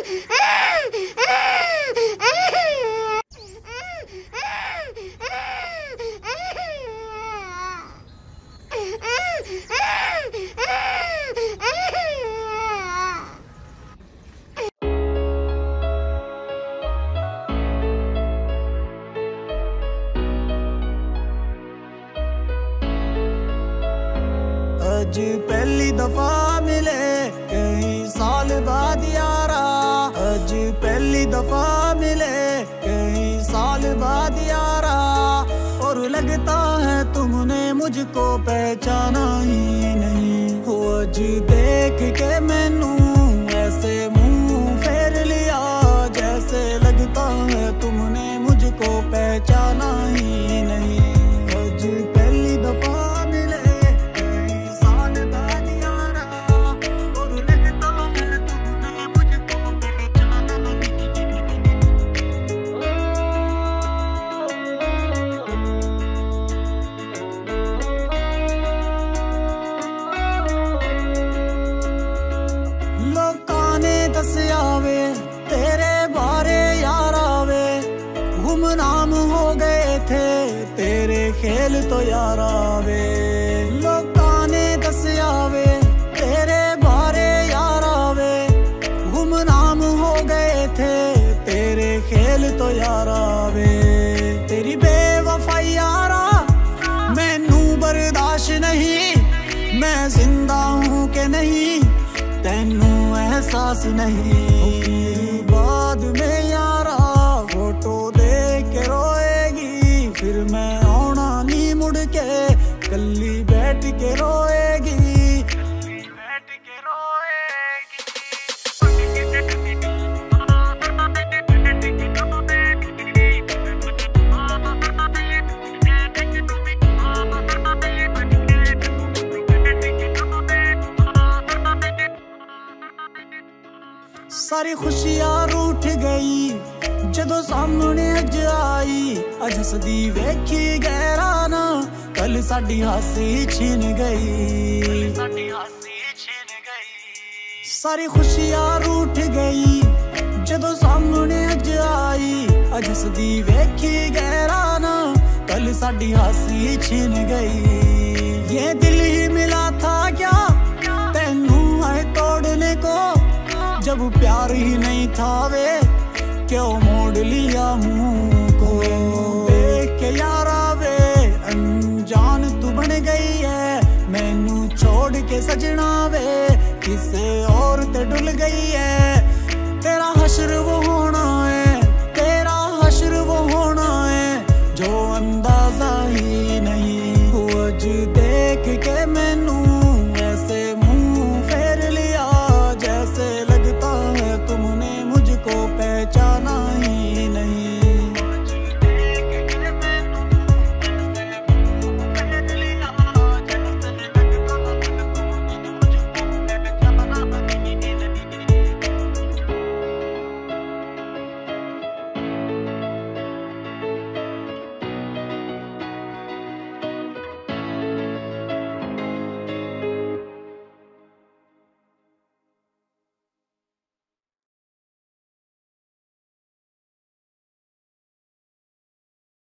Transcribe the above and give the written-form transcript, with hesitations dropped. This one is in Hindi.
आज पहली दफा मिले कई साल बाद यारा, आज पहली दफा मिले कई साल बाद यारा। और लगता है तुमने मुझको पहचाना ही नहीं हो। आज देख के मैनू ऐसे मुंह फेर लिया, जैसे लगता है तुमने मुझको पहचाना ही नहीं। आज पहली दफा दसिया वे तेरे बारे यारा वे, गुमनाम हो गए थे तेरे खेल तो यारा वे। लोकां ने दसिया वे तेरे बारे यारा वे, गुमनाम हो गए थे तेरे खेल तो यारा वे। तेरी बेवफाई यारा मैनू बर्दाश्त नहीं, मैं जिंदा हूँ कि नहीं तैनू एहसास नहीं। बाद में यारा फोटो देख के रोएगी, फिर मैं आना नहीं मुड़ के कल्ली बैठ के रोएगी। सारी खुशियां रूठ गई जदों सामने अज आई, अज हसदी वेखी गैरा ना कल साडी हासी छिन गई। सारी खुशियां रूठ गई जदों सामने अज आई, अज हसदी वेखी गैरा ना कल साडी हासी छिन गई। ये दिल ही मिला था क्या तैनू है तोड़ने को, जब प्यार ही नहीं था वे क्यों मोड़ लिया मुंह को। देख के यारा वे अनजान तू बन गई है, मैनू छोड़ के सजना वे किसे और ते डुल गई है।